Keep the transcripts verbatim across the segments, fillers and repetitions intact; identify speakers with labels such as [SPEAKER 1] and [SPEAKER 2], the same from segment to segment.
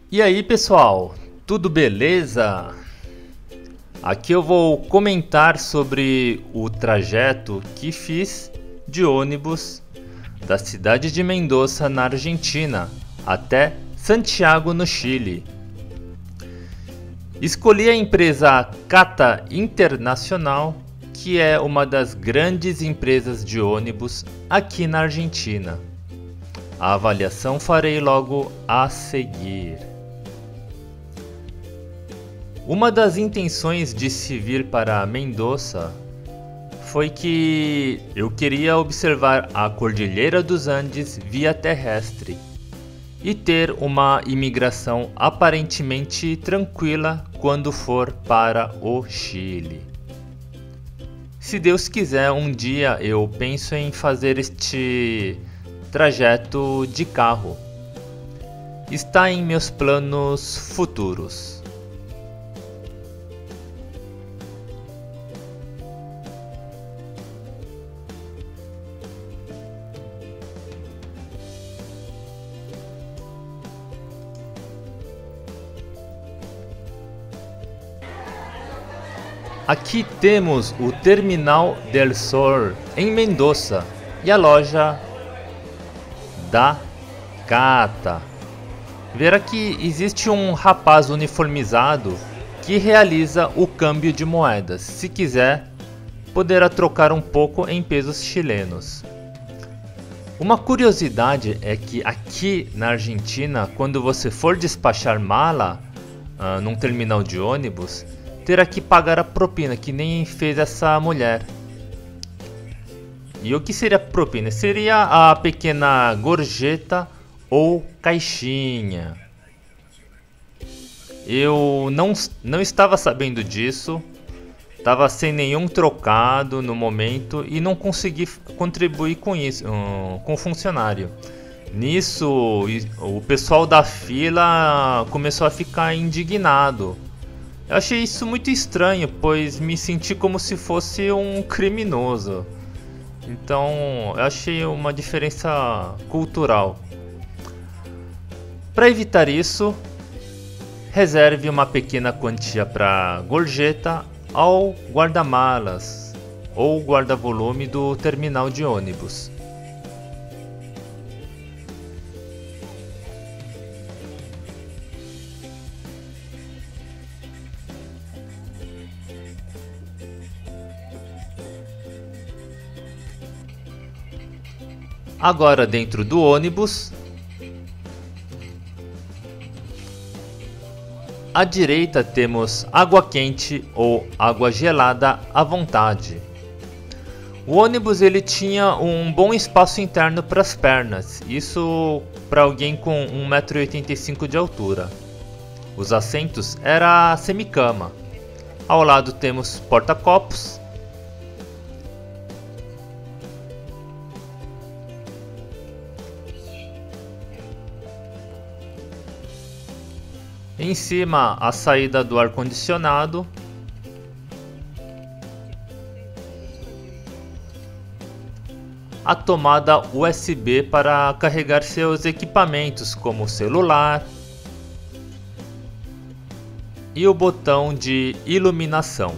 [SPEAKER 1] E aí pessoal, tudo beleza? Aqui eu vou comentar sobre o trajeto que fiz de ônibus da cidade de Mendoza, na Argentina, até Santiago, no Chile. Escolhi a empresa Cata Internacional, que é uma das grandes empresas de ônibus aqui na Argentina. A avaliação farei logo a seguir. Uma das intenções de se vir para Mendoza foi que eu queria observar a Cordilheira dos Andes via terrestre e ter uma imigração aparentemente tranquila quando for para o Chile. Se Deus quiser, um dia eu penso em fazer este trajeto de carro. Está em meus planos futuros. Aqui temos o Terminal del Sol em Mendoza e a loja da Cata. Verá que existe um rapaz uniformizado que realiza o câmbio de moedas. Se quiser, poderá trocar um pouco em pesos chilenos. Uma curiosidade é que aqui na Argentina, quando você for despachar mala uh, num terminal de ônibus, terá que pagar a propina, que nem fez essa mulher. E o que seria propina? Seria a pequena gorjeta ou caixinha. Eu não, não estava sabendo disso, estava sem nenhum trocado no momento e não consegui contribuir com isso, um, com o funcionário. Nisso, o pessoal da fila começou a ficar indignado. Eu achei isso muito estranho, pois me senti como se fosse um criminoso. Então, eu achei uma diferença cultural. Para evitar isso, reserve uma pequena quantia para gorjeta ao guarda-malas ou guarda-volume do terminal de ônibus. Agora, dentro do ônibus, à direita temos água quente ou água gelada à vontade. O ônibus ele tinha um bom espaço interno para as pernas, isso para alguém com um metro e oitenta e cinco de altura. Os assentos era semicama. Ao lado temos porta-copos. Em cima, a saída do ar-condicionado. A tomada U S B para carregar seus equipamentos, como celular. E o botão de iluminação.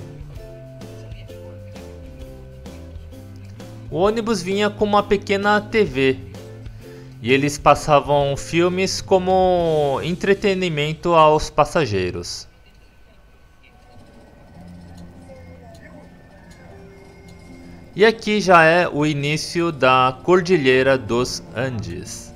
[SPEAKER 1] O ônibus vinha com uma pequena T V. E eles passavam filmes como entretenimento aos passageiros. E aqui já é o início da Cordilheira dos Andes.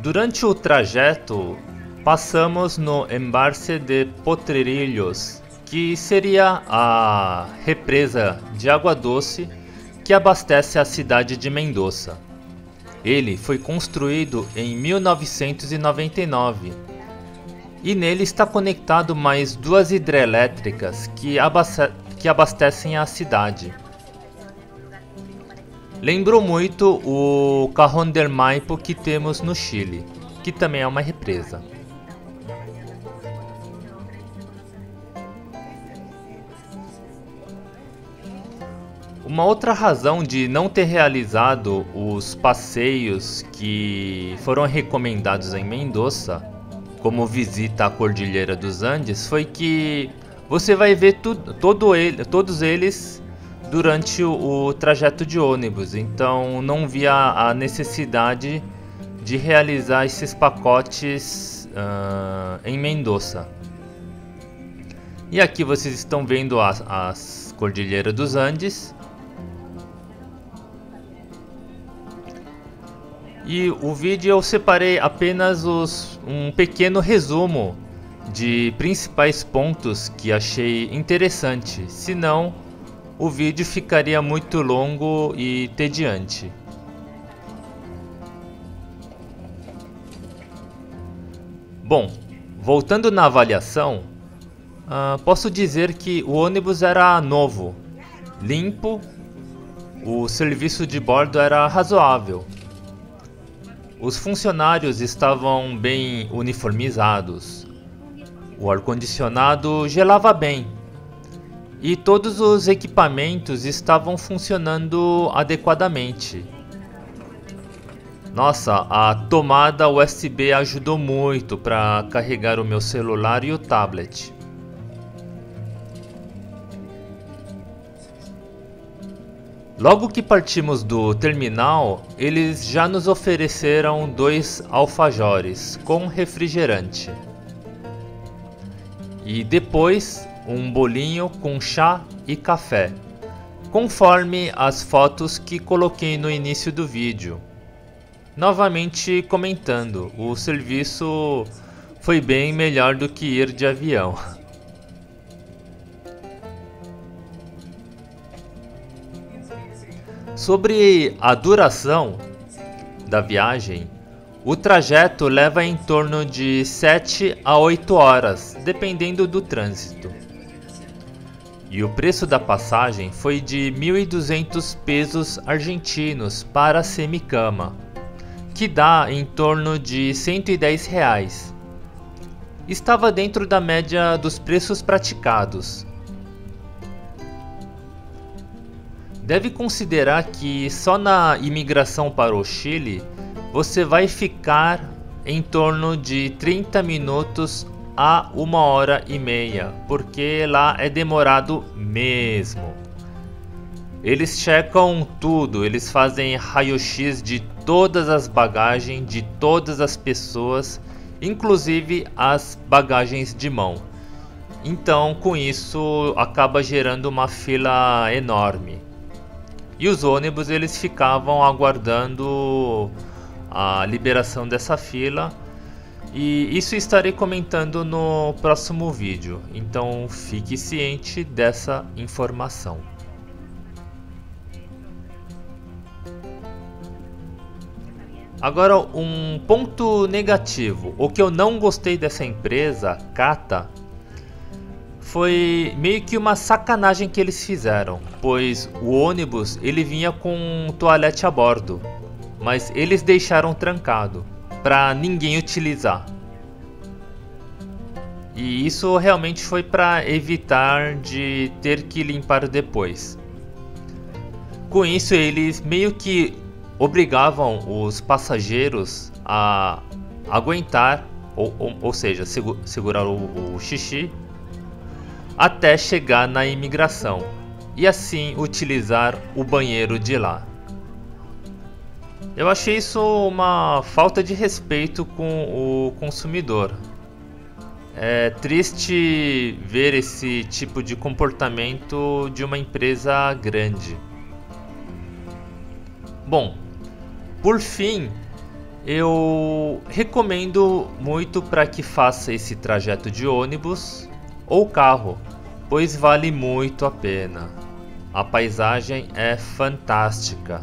[SPEAKER 1] Durante o trajeto, passamos no embalse de Potrerillos, que seria a represa de água doce que abastece a cidade de Mendoza. Ele foi construído em mil novecentos e noventa e nove e nele está conectado mais duas hidrelétricas que, abaste que abastecem a cidade. Lembrou muito o Cajón del Maipo que temos no Chile, que também é uma represa. Uma outra razão de não ter realizado os passeios que foram recomendados em Mendoza, como visita à Cordilheira dos Andes, foi que você vai ver tu, todo ele, todos eles durante o, o trajeto de ônibus, então não via a necessidade de realizar esses pacotes uh, em Mendoza. E aqui vocês estão vendo as, as Cordilheiras dos Andes. E o vídeo eu separei apenas os, um pequeno resumo de principais pontos que achei interessante, senão o vídeo ficaria muito longo e tediante. Bom, voltando na avaliação, uh, posso dizer que o ônibus era novo, limpo, o serviço de bordo era razoável. Os funcionários estavam bem uniformizados, o ar-condicionado gelava bem e todos os equipamentos estavam funcionando adequadamente. Nossa, a tomada U S B ajudou muito para carregar o meu celular e o tablet. Logo que partimos do terminal, eles já nos ofereceram dois alfajores com refrigerante. E depois um bolinho com chá e café, conforme as fotos que coloquei no início do vídeo. Novamente comentando, o serviço foi bem melhor do que ir de avião. Sobre a duração da viagem, o trajeto leva em torno de sete a oito horas, dependendo do trânsito. E o preço da passagem foi de mil e duzentos pesos argentinos para a semicama, que dá em torno de cento e dez reais. Estava dentro da média dos preços praticados. Deve considerar que só na imigração para o Chile você vai ficar em torno de trinta minutos a uma hora e meia, porque lá é demorado mesmo. Eles checam tudo, eles fazem raio-x de todas as bagagens de todas as pessoas, inclusive as bagagens de mão. Então, com isso, acaba gerando uma fila enorme. E os ônibus eles ficavam aguardando a liberação dessa fila, e isso estarei comentando no próximo vídeo, então fique ciente dessa informação. Agora, um ponto negativo, o que eu não gostei dessa empresa, Cata, foi meio que uma sacanagem que eles fizeram, pois o ônibus ele vinha com um toalete a bordo, mas eles deixaram trancado para ninguém utilizar. E isso realmente foi para evitar de ter que limpar depois. Com isso eles meio que obrigavam os passageiros a aguentar, ou, ou, ou seja, segu, segurar o, o xixi até chegar na imigração e assim utilizar o banheiro de lá. Eu achei isso uma falta de respeito com o consumidor. É triste ver esse tipo de comportamento de uma empresa grande. Bom, por fim, Eu recomendo muito para que faça esse trajeto de ônibus ou carro, pois vale muito a pena. A paisagem é fantástica.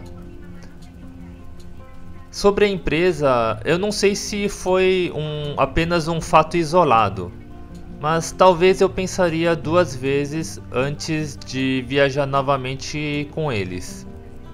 [SPEAKER 1] Sobre a empresa, eu não sei se foi um, apenas um fato isolado, mas talvez eu pensaria duas vezes antes de viajar novamente com eles.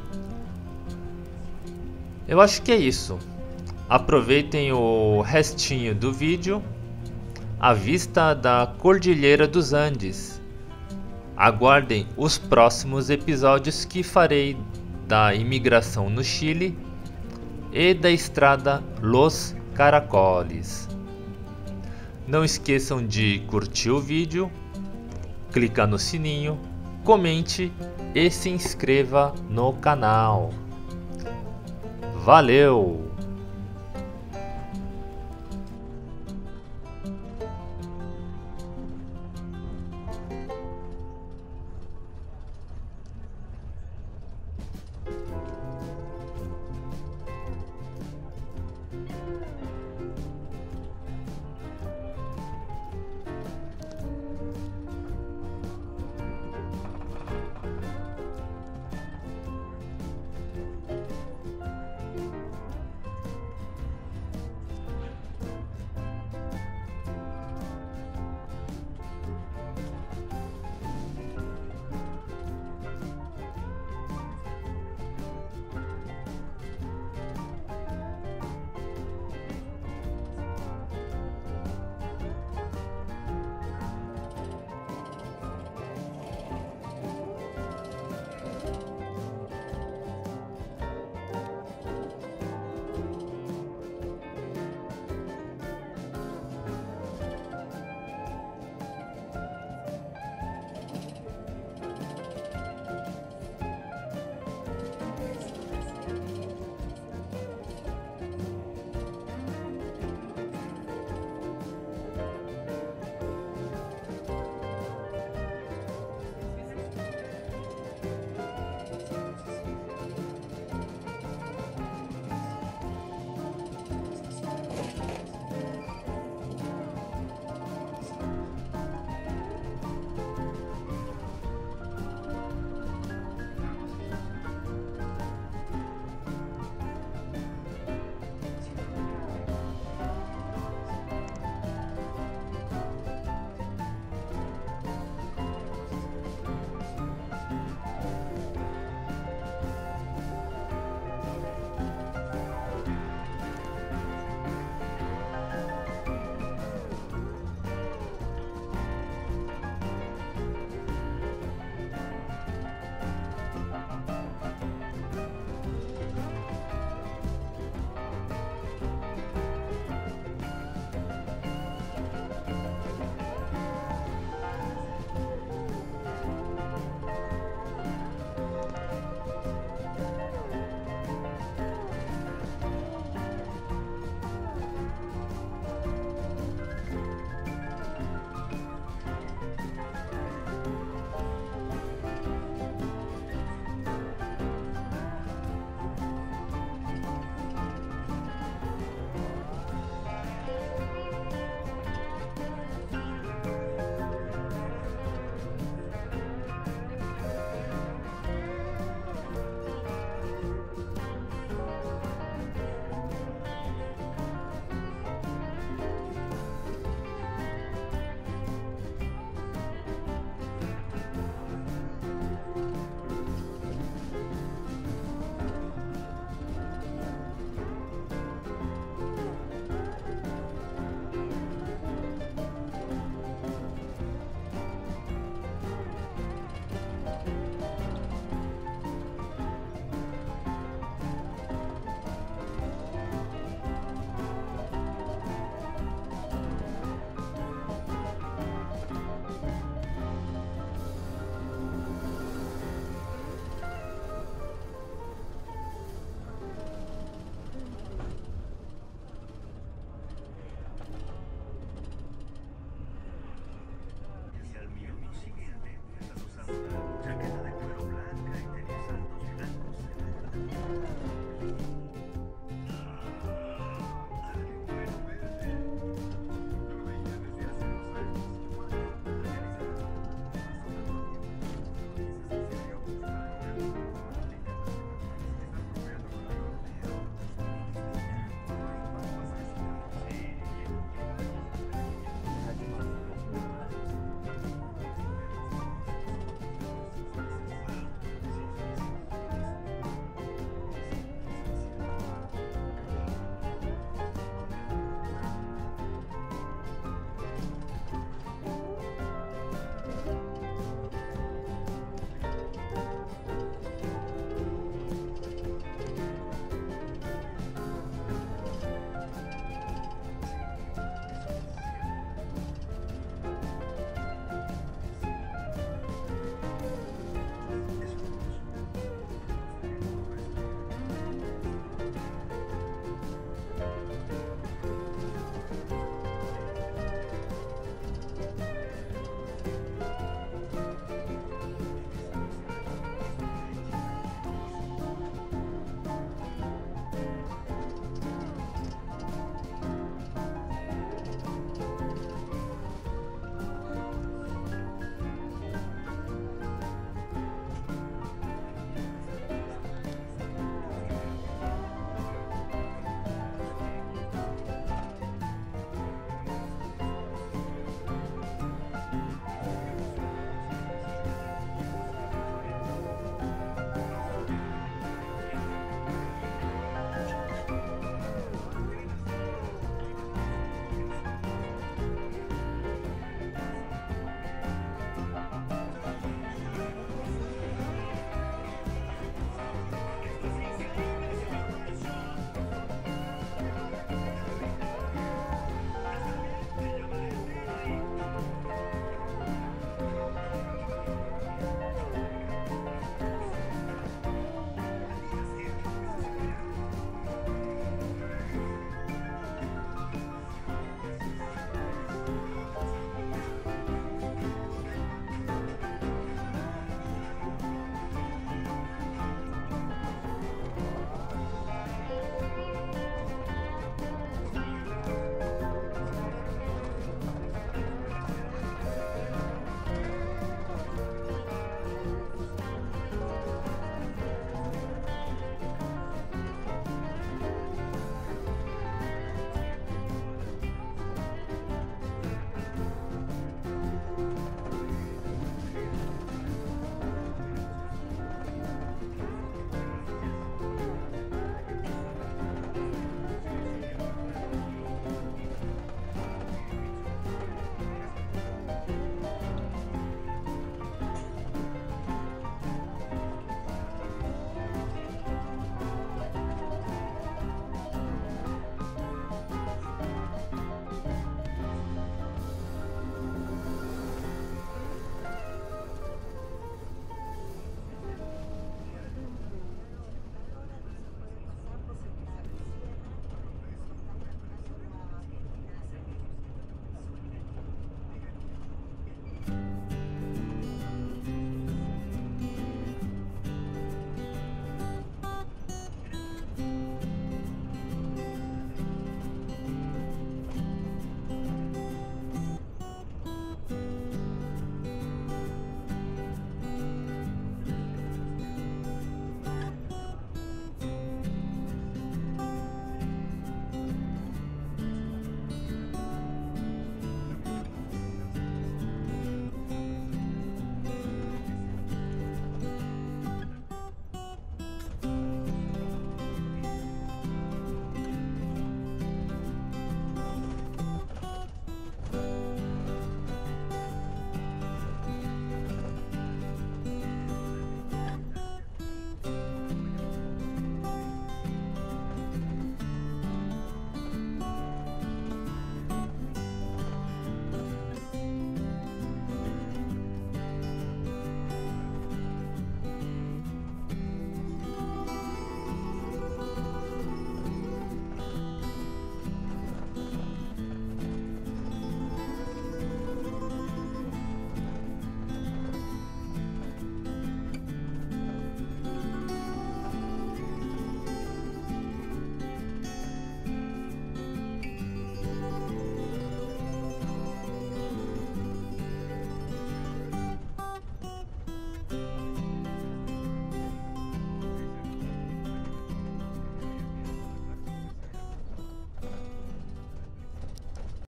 [SPEAKER 1] Eu acho que é isso. Aproveitem o restinho do vídeo. A vista da Cordilheira dos Andes. Aguardem os próximos episódios que farei da imigração no Chile e da estrada Los Caracoles. Não esqueçam de curtir o vídeo, clicar no sininho, comente e se inscreva no canal. Valeu!